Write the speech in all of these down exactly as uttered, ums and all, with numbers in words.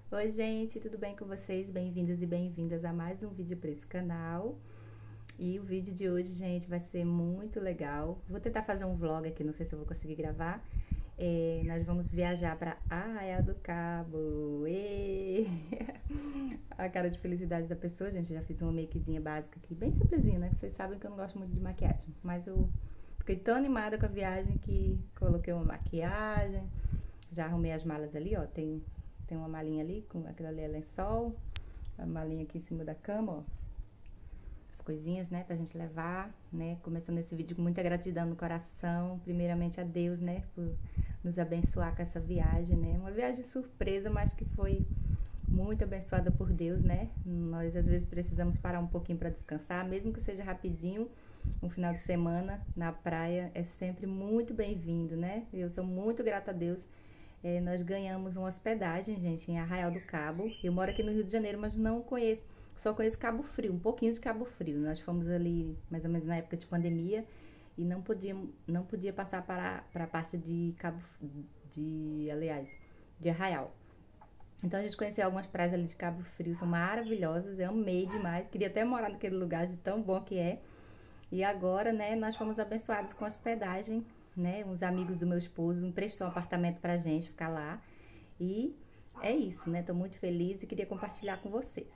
Oi gente, tudo bem com vocês? Bem-vindas e bem-vindas a mais um vídeo para esse canal. E o vídeo de hoje, gente, vai ser muito legal. Vou tentar fazer um vlog aqui, não sei se eu vou conseguir gravar. É, nós vamos viajar para Arraial do Cabo. Ê! A cara de felicidade da pessoa, gente. Já fiz uma makezinha básica aqui, bem simplesinha, né? Vocês sabem que eu não gosto muito de maquiagem, mas eu fiquei tão animada com a viagem que coloquei uma maquiagem. Já arrumei as malas ali, ó. Tem, tem uma malinha ali, com aquela ali é lençol. A malinha aqui em cima da cama, ó. As coisinhas, né, pra gente levar, né? Começando esse vídeo com muita gratidão no coração. Primeiramente a Deus, né, por nos abençoar com essa viagem, né? Uma viagem surpresa, mas que foi muito abençoada por Deus, né? Nós às vezes precisamos parar um pouquinho para descansar, mesmo que seja rapidinho. Um final de semana na praia é sempre muito bem-vindo, né? Eu sou muito grata a Deus. É, nós ganhamos uma hospedagem, gente, em Arraial do Cabo. Eu moro aqui no Rio de Janeiro, mas não conheço, só conheço Cabo Frio, um pouquinho de Cabo Frio. Nós fomos ali mais ou menos na época de pandemia e não podia, não podia passar para, para a parte de Cabo, de, aliás, de Arraial. Então a gente conheceu algumas praias ali de Cabo Frio, são maravilhosas, eu amei demais, queria até morar naquele lugar de tão bom que é. E agora, né, nós fomos abençoados com hospedagem, né, uns amigos do meu esposo emprestou um apartamento pra gente ficar lá. E é isso, né, tô muito feliz e queria compartilhar com vocês.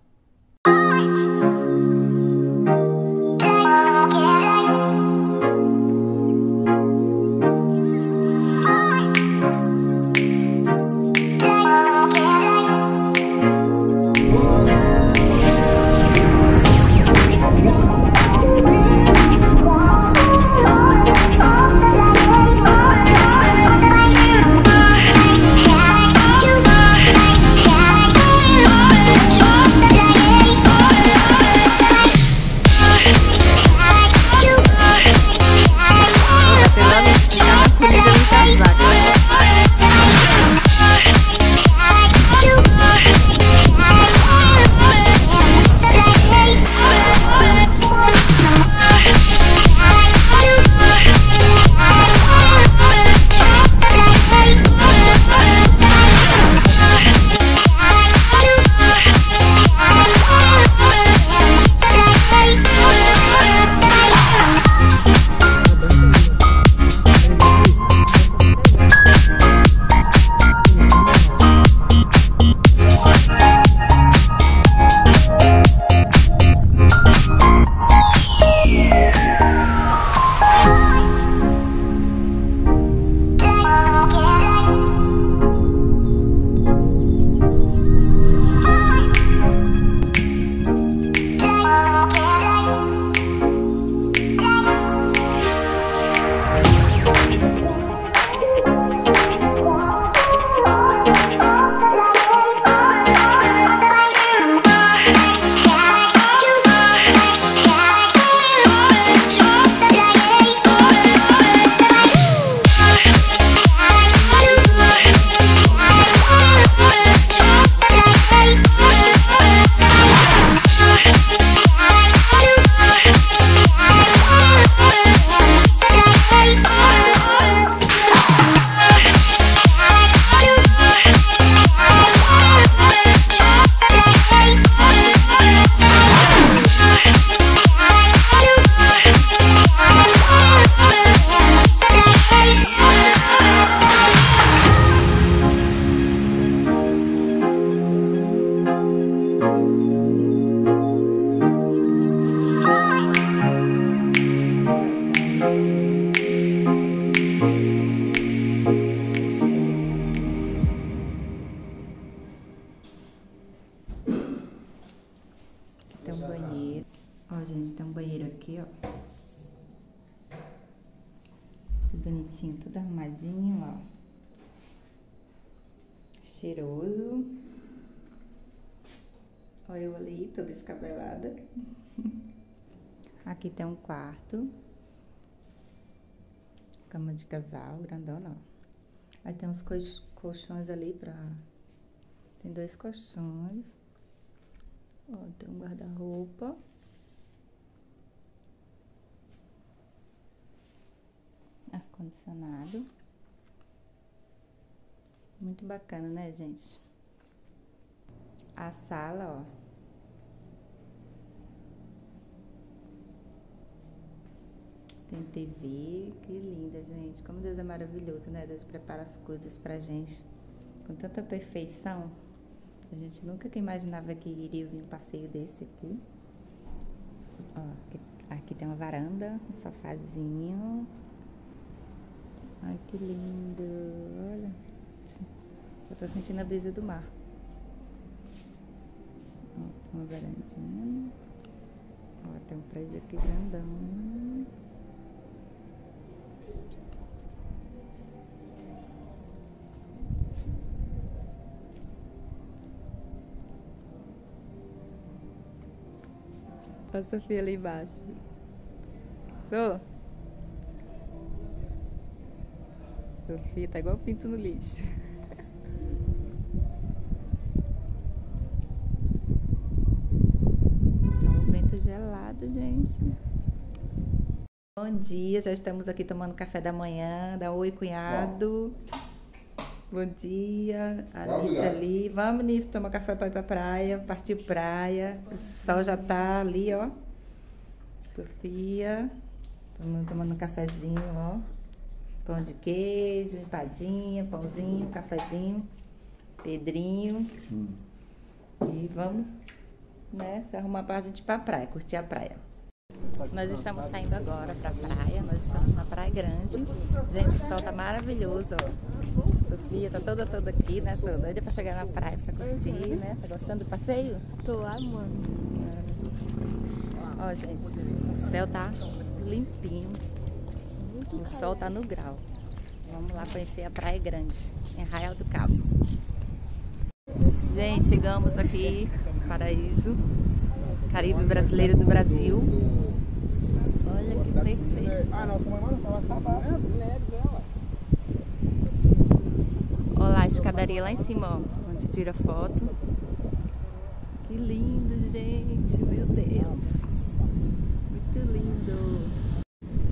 Tem um banheiro. Ó, gente, tem um banheiro aqui, ó. Que bonitinho, tudo arrumadinho, ó. Cheiroso. Olha eu ali, toda descabelada. Aqui tem um quarto. Cama de casal, grandona, ó. Aí tem uns colchões ali pra... Tem dois colchões. Ó, tem um guarda-roupa. Ar-condicionado. Muito bacana, né, gente? a sala, ó. Tem T V, que linda, gente. Como Deus é maravilhoso, né? Deus prepara as coisas pra gente com tanta perfeição. A gente nunca que imaginava que iria vir um passeio desse aqui. Ó, aqui, aqui tem uma varanda, um sofazinho. Ai, que lindo. Olha. Eu tô sentindo a brisa do mar. Ó, uma varandinha. Ó, tem um prédio aqui grandão. Olha a Sofia ali embaixo. Sô? Sofia tá igual pinto no lixo. Tá um vento gelado, gente. Bom dia, já estamos aqui tomando café da manhã. Dá um oi, cunhado. Bom dia, Alice ali. Vamos, Nif, tomar café para ir pra praia. Partiu praia. O sol já tá ali, ó. Sofia. Tomando, tomando um cafezinho, ó. Pão de queijo, empadinha, pãozinho, cafezinho. Pedrinho. Hum. E vamos, né, se arrumar pra gente ir pra praia, curtir a praia. Nós estamos saindo agora pra praia, nós estamos na Praia Grande. Gente, o sol tá maravilhoso, ó. Sofia tá toda, toda aqui, né? Sou doida pra chegar na praia pra curtir, né? Tá gostando do passeio? Tô amando. Ó, gente, o céu tá limpinho. O sol tá no grau. Vamos lá conhecer a Praia Grande, em Arraial do Cabo. Gente, chegamos aqui, Paraíso, Caribe brasileiro do Brasil. Olha que perfeito. Ah, não, olha lá a escadaria lá em cima, ó, onde tira foto. Que lindo, gente, meu Deus. Muito lindo.